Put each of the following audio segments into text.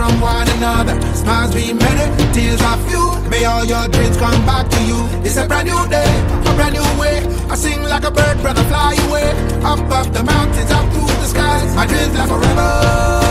from one another. Smiles be many, tears are few. May all your dreams come back to you. It's a brand new day, a brand new way. I sing like a bird, brother, fly away. Up the mountains, up through the skies. My dreams last forever.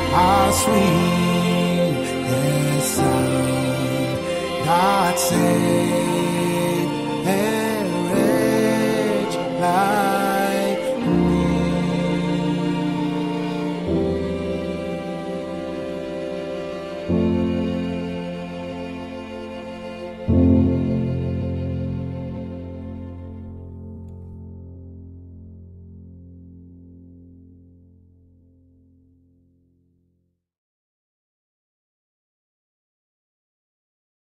Sweet the sound God sings.